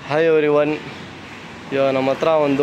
Hi everyone, ಇವಾಗ ನಮ್ಮ ಹತ್ರ ಒಂದು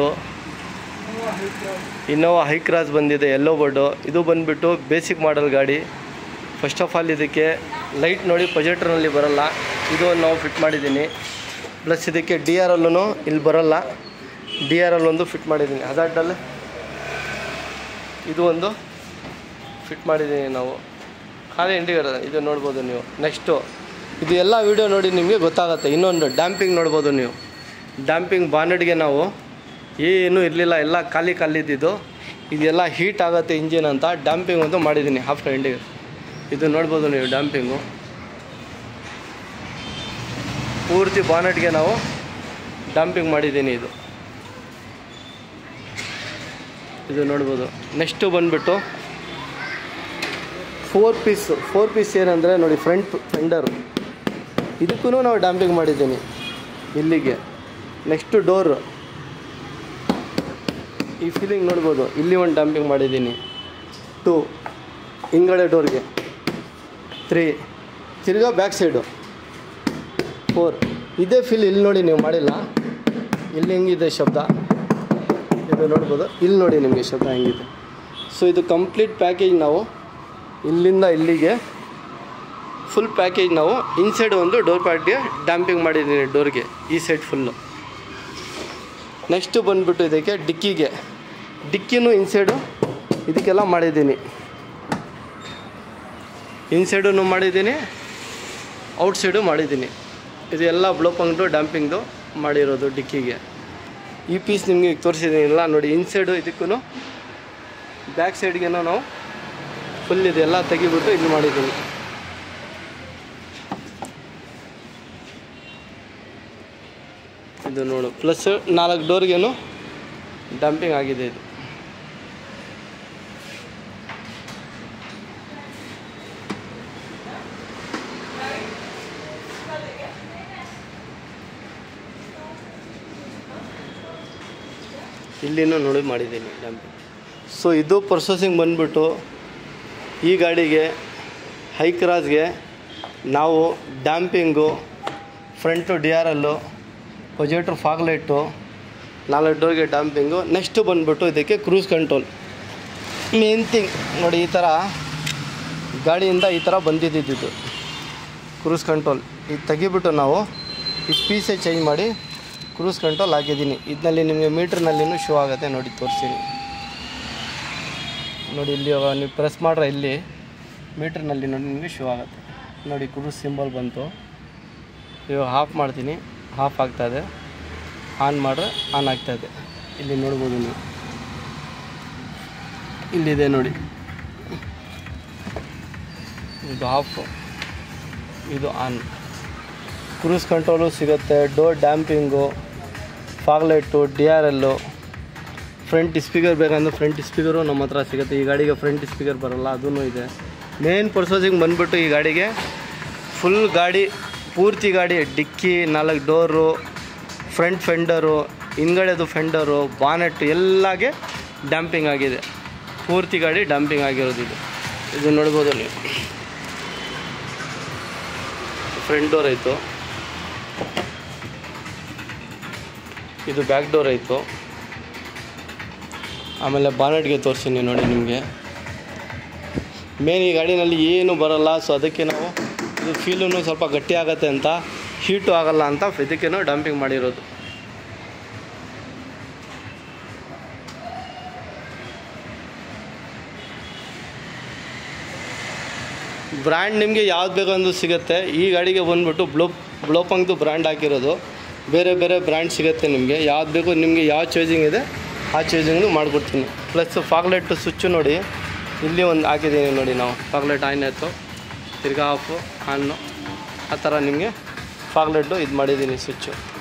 ಇನ್ನೋವಾ ಹೈ ಕ್ರಾಸ್ ಬಂದಿದೆ, ಯೆಲ್ಲೋ ಬೋರ್ಡು. ಇದು ಬಂದುಬಿಟ್ಟು ಬೇಸಿಕ್ ಮಾಡಲ್ ಗಾಡಿ. ಫಸ್ಟ್ ಆಫ್ ಆಲ್ ಇದಕ್ಕೆ ಲೈಟ್ ನೋಡಿ ಪ್ರೊಜೆಕ್ಟರ್ನಲ್ಲಿ ಬರೋಲ್ಲ, ಇದು ನಾವು ಫಿಟ್ ಮಾಡಿದ್ದೀನಿ. ಪ್ಲಸ್ ಇದಕ್ಕೆ DRL ಇಲ್ಲಿ ಬರೋಲ್ಲ, DRL ಒಂದು ಫಿಟ್ ಮಾಡಿದ್ದೀನಿ. ಹಜಾರ್ಡಲ್ಲಿ ಇದು ಒಂದು ಫಿಟ್ ಮಾಡಿದ್ದೀನಿ ನಾವು. ಖಾಲಿ ಇಂಡಿಕೇಟರ್ ಇದು ನೋಡ್ಬೋದು ನೀವು. ನೆಕ್ಸ್ಟು ಇದು ಎಲ್ಲ ವೀಡಿಯೋ ನೋಡಿ ನಿಮಗೆ ಗೊತ್ತಾಗುತ್ತೆ. ಇನ್ನೊಂದು ಡ್ಯಾಂಪಿಂಗ್ ನೋಡ್ಬೋದು ನೀವು. ಡ್ಯಾಂಪಿಂಗ್ ಬಾನೆಟ್ಗೆ ನಾವು ಏನೂ ಇರಲಿಲ್ಲ, ಎಲ್ಲ ಖಾಲಿ ಇದ್ದಿದ್ದು. ಇದೆಲ್ಲ ಹೀಟ್ ಆಗುತ್ತೆ ಇಂಜಿನ್ ಅಂತ ಡ್ಯಾಂಪಿಂಗ್ ಒಂದು ಮಾಡಿದ್ದೀನಿ. ಆಫ್ಟರ್ ಇಂಡಿಕೇಟರ್ ಇದು ನೋಡ್ಬೋದು ನೀವು. ಡ್ಯಾಂಪಿಂಗು ಪೂರ್ತಿ ಬಾನೆಟ್ಗೆ ನಾವು ಡ್ಯಾಂಪಿಂಗ್ ಮಾಡಿದ್ದೀನಿ. ಇದು ನೋಡ್ಬೋದು. ನೆಕ್ಸ್ಟು ಬಂದುಬಿಟ್ಟು ಫೋರ್ ಪೀಸ್ ಏನಂದರೆ ನೋಡಿ, ಫ್ರಂಟ್ ಫೆಂಡರು ಇದಕ್ಕೂ ನಾವು ಡ್ಯಾಂಪಿಂಗ್ ಮಾಡಿದ್ದೀನಿ ಇಲ್ಲಿಗೆ. ನೆಕ್ಸ್ಟು ಡೋರ್, ಈ ಫೀಲಿಂಗ್ ನೋಡ್ಬೋದು, ಇಲ್ಲಿ ಒಂದು ಡ್ಯಾಂಪಿಂಗ್ ಮಾಡಿದ್ದೀನಿ. 2 ಹಿಂಗಡೆ ಡೋರ್ಗೆ, 3 ತಿರ್ಗಾ ಬ್ಯಾಕ್ ಸೈಡು, 4 ಇದೇ ಫೀಲ್ ಇಲ್ಲಿ ನೋಡಿ. ನೀವು ಮಾಡಿಲ್ಲ, ಇಲ್ಲಿ ಹೆಂಗಿದೆ ಶಬ್ದ ಇದು ನೋಡ್ಬೋದು. ಇಲ್ಲಿ ನೋಡಿ ನಿಮಗೆ ಶಬ್ದ ಹೆಂಗಿದೆ. ಸೊ ಇದು ಕಂಪ್ಲೀಟ್ ಪ್ಯಾಕೇಜ್ ನಾವು ಇಲ್ಲಿಂದ ಇಲ್ಲಿಗೆ ಫುಲ್ ಪ್ಯಾಕೇಜ್ ನಾವು ಇನ್ಸೈಡ್ ಒಂದು ಡೋರ್ ಪ್ಯಾಡ್ಗೆ ಡ್ಯಾಂಪಿಂಗ್ ಮಾಡಿದ್ದೀನಿ, ಡೋರ್ಗೆ ಈ ಸೈಡ್ ಫುಲ್ಲು. ನೆಕ್ಸ್ಟು ಬಂದುಬಿಟ್ಟು ಇದಕ್ಕೆ ಡಿಕ್ಕಿನೂ ಇನ್ಸೈಡು ಇದಕ್ಕೆಲ್ಲ ಮಾಡಿದ್ದೀನಿ. ಇನ್ಸೈಡೂ ಮಾಡಿದ್ದೀನಿ, ಔಟ್ಸೈಡು ಮಾಡಿದ್ದೀನಿ. ಇದೆಲ್ಲ ಬ್ಲೋಪಂಗ್ದು ಡ್ಯಾಂಪಿಂಗ್ದು ಮಾಡಿರೋದು ಡಿಕ್ಕಿಗೆ. ಈ ಪೀಸ್ ನಿಮಗೆ ಈಗ ತೋರಿಸಿದ್ದೀನಿ ಇಲ್ಲ ನೋಡಿ. ಇನ್ಸೈಡು ಇದಕ್ಕೂ ಬ್ಯಾಕ್ ಸೈಡ್ಗೇನೋ ನಾವು ಫುಲ್ ಇದೆಲ್ಲ ತೆಗಿಬಿಟ್ಟು ಇದು ಮಾಡಿದ್ದೀನಿ. ಇದು ನೋಡು, ಪ್ಲಸ್ 4 ಡೋರ್ಗೇನು ಡ್ಯಾಂಪಿಂಗ್ ಆಗಿದೆ. ಇದು ಇಲ್ಲಿನೂ ನೋಡಿ ಮಾಡಿದ್ದೀನಿ ಡ್ಯಾಂಪಿಂಗ್. ಸೊ ಇದು ಪ್ರೊಸೆಸಿಂಗ್ ಬಂದುಬಿಟ್ಟು ಈ ಗಾಡಿಗೆ ಹೈ ಕ್ರಾಸ್ಗೆ ನಾವು damping, front DRL, projector, fog light, 4 ಡೋರ್ಗೆ ಡ್ಯಾಂಪಿಂಗು. ನೆಕ್ಸ್ಟು ಬಂದುಬಿಟ್ಟು ಇದಕ್ಕೆ ಕ್ರೂಸ್ ಕಂಟ್ರೋಲ್. ಮೇನ್ ಥಿಂಗ್ ನೋಡಿ, ಈ ಥರ ಗಾಡಿಯಿಂದ ಈ ಥರ ಬಂದಿದ್ದು ಕ್ರೂಸ್ ಕಂಟ್ರೋಲ್. ಇದು ತೆಗಿಬಿಟ್ಟು ನಾವು ಈ ಪೀಸೇ ಚೇಂಜ್ ಮಾಡಿ ಕ್ರೂಸ್ ಕಂಟ್ರೋಲ್ ಹಾಕಿದ್ದೀನಿ. ಇದರಲ್ಲಿ ನಿಮಗೆ ಮೀಟ್ರ್ನಲ್ಲಿನೂ ಶೋ ಆಗುತ್ತೆ ನೋಡಿ, ತೋರಿಸ್ತೀನಿ ನೋಡಿ. ಇಲ್ಲಿ ನೀವು ಪ್ರೆಸ್ ಮಾಡ್ರೆ ಇಲ್ಲಿ ಮೀಟ್ರ್ನಲ್ಲಿ ನೋಡಿ ನಿಮಗೆ ಶೋ ಆಗುತ್ತೆ ನೋಡಿ. ಕ್ರೂಸ್ ಸಿಂಬಲ್ ಬಂತು. ಇವಾಗ ಆಫ್ ಮಾಡ್ತೀನಿ, ಆಫ್ ಆಗ್ತಾಯಿದೆ. ಆನ್ ಮಾಡ್ರೆ ಆನ್ ಆಗ್ತಾಯಿದೆ. ಇಲ್ಲಿ ನೋಡ್ಬೋದು ನೀವು, ಇಲ್ಲಿದೆ ನೋಡಿ. ಇದು ಆಫ್, ಇದು ಆನ್. ಕ್ರೂಸ್ ಕಂಟ್ರೋಲು ಸಿಗುತ್ತೆ, door damping, fog light, DRL, front speaker ಬೇಕಂದ್ರೆ ಫ್ರಂಟ್ ಸ್ಪೀಕರು ನಮ್ಮ ಹತ್ರ ಸಿಗುತ್ತೆ. ಈ ಗಾಡಿಗೆ ಫ್ರಂಟ್ ಸ್ಪೀಕರ್ ಬರೋಲ್ಲ, ಅದೂ ಇದೆ. ಮೇನ್ ಪ್ರೊಸೆಸಿಂಗ್ ಬಂದುಬಿಟ್ಟು ಈ ಗಾಡಿಗೆ ಫುಲ್ ಗಾಡಿ ಪೂರ್ತಿ ಗಾಡಿ ಡಿಕ್ಕಿ, 4 ಡೋರು, ಫ್ರಂಟ್ ಫೆಂಡರು, ಹಿಂಗಡೆದು ಫೆಂಡರು, ಬಾನೆಟ್ ಎಲ್ಲಾಗೆ ಡ್ಯಾಂಪಿಂಗ್ ಆಗಿದೆ. ಪೂರ್ತಿ ಗಾಡಿ ಡ್ಯಾಂಪಿಂಗ್ ಆಗಿರೋದು. ಇದು ನೋಡ್ಬೋದು ನೀವು. ಫ್ರಂಟ್ ಡೋರ್ ಆಯಿತು, ಇದು ಬ್ಯಾಕ್ ಡೋರ್ ಆಯಿತು. ಆಮೇಲೆ ಬಾನೆಟ್ಗೆ ತೋರಿಸ್ತೀನಿ ನೋಡಿ ನಿಮಗೆ. ಮೇನ್ ಈ ಗಾಡಿನಲ್ಲಿ ಏನು ಬರೋಲ್ಲ, ಸೊ ಅದಕ್ಕೆ ನಾವು ಇದು ಫೀಲೂ ಸ್ವಲ್ಪ ಗಟ್ಟಿ ಆಗುತ್ತೆ ಅಂತ, ಹೀಟು ಆಗೋಲ್ಲ ಅಂತ ಇದಕ್ಕೇನೋ ಡಂಪಿಂಗ್ ಮಾಡಿರೋದು. ಬ್ರ್ಯಾಂಡ್ ನಿಮಗೆ ಯಾವ್ದು ಬೇಕಂದು ಸಿಗುತ್ತೆ. ಈ ಗಾಡಿಗೆ ಬಂದುಬಿಟ್ಟು ಬ್ಲೋಪಂಗ್ದು ಬ್ರ್ಯಾಂಡ್ ಹಾಕಿರೋದು. ಬೇರೆ ಬ್ರ್ಯಾಂಡ್ ಸಿಗುತ್ತೆ ನಿಮಗೆ. ಯಾವ್ದು ಬೇಕು ನಿಮಗೆ, ಯಾವ ಚಾರ್ಜಿಂಗ್ ಇದೆ ಆ ಚಾರ್ಜಿಂಗ್ನು ಮಾಡಿಕೊಡ್ತೀನಿ. ಪ್ಲಸ್ ಫಾಗ್ ಲೈಟ್ ಸ್ವಿಚ್ಚು ನೋಡಿ, ಇಲ್ಲಿ ಒಂದು ಹಾಕಿದ್ದೀನಿ ನೋಡಿ. ನಾವು ಫಾಗ್ ಲೈಟ್ ಆನ್ ಆಯಿತು, ತಿರ್ಗಾ ಆಫು, ಆನ್ನು, ಆ ಥರ ನಿಮಗೆ ಫಾಗ್ ಲೈಟು ಇದು ಮಾಡಿದ್ದೀನಿ ಸ್ವಿಚ್ಚು.